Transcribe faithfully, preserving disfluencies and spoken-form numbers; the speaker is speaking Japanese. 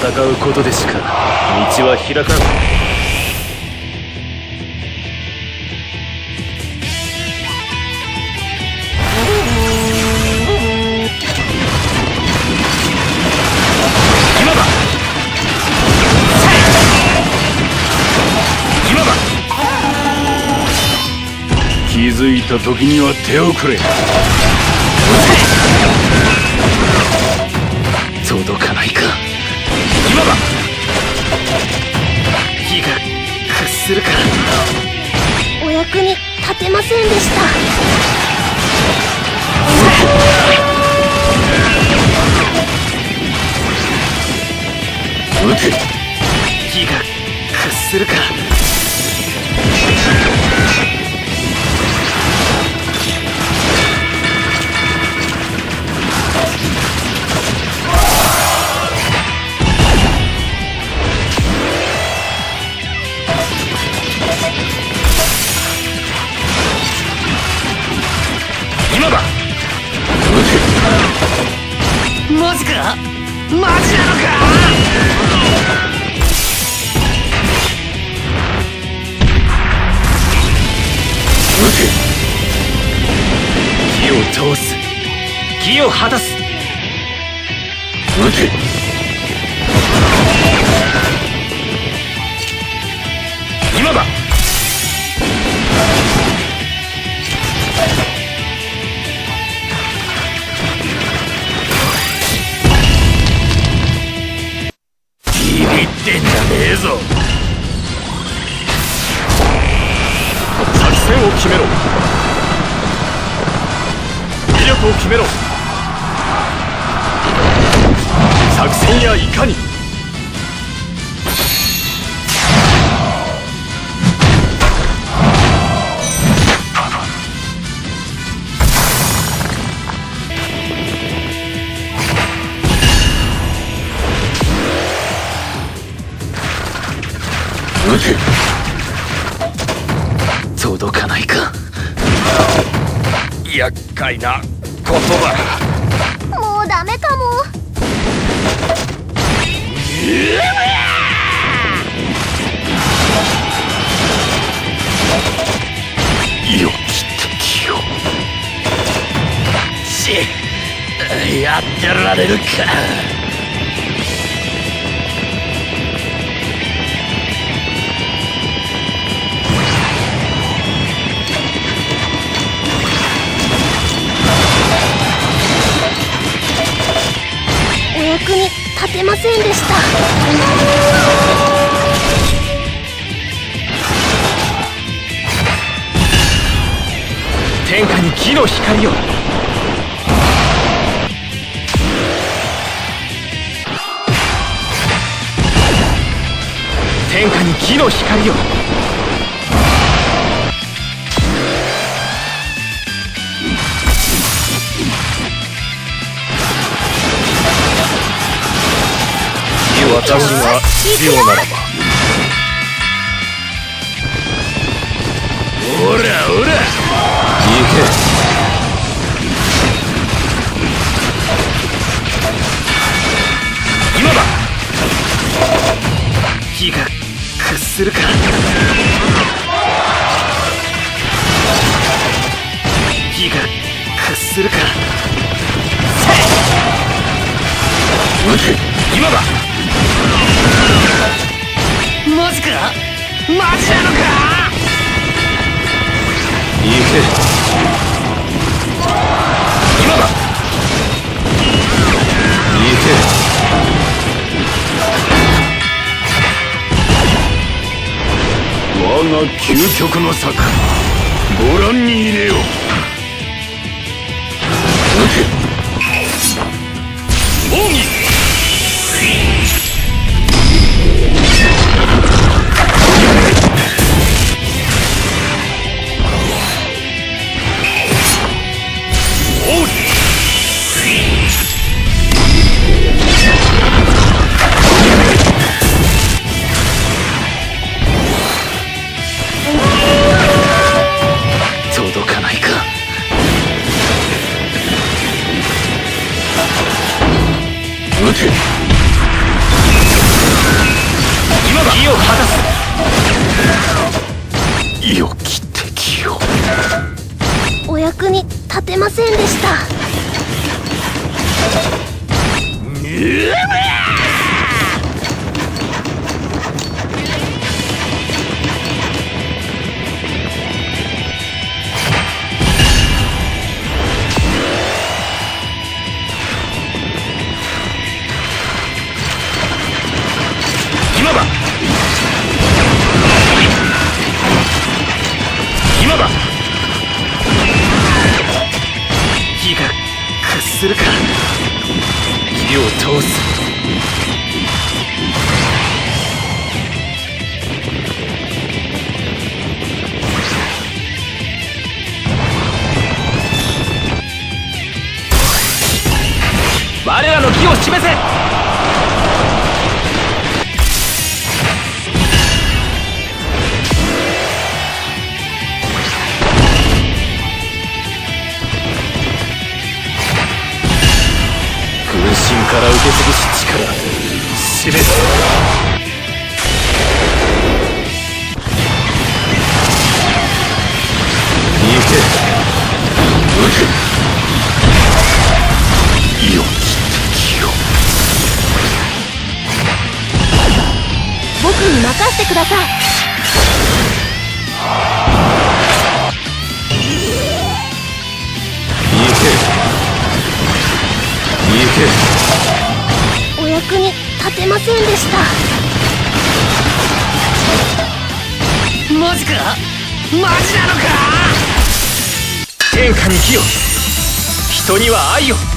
戦うことでしか道は開かん。気づいた時には手をくれ。届かないか。今だ。火が屈するか。 お役に立てませんでした。 撃て。火が屈するか。今だ。マジか。マジなのか。火を通す。火を果たす。撃て。今だ。ビビってんじゃねえぞ。作戦を決めろ。威力を決めろ。作戦やいかに。撃て。届かないか。厄介なことだ。 もうダメかも。 良き敵を。ち、やってられるか。 お役に立てませんでした。 天下に木の光を。天下に木の光を。私が必要ならば。おらおら、行け。今だ。火が屈するか。火が屈するか。撃て。今だ。マジか。マジなのか。行け。今だ。行け。我が究極の策、ご覧に入れよう。撃て。奥義。届かないか。 役に立てませんでした。 今だ今だ。火が屈するか。火を通す。我らの義を示せ。分身から受け継ぐし力示す。逃げ受けよきよ。 僕に任せてください。 逃げお役に立てませんでした。 マジかマジなのか。天下に義を、人には愛を。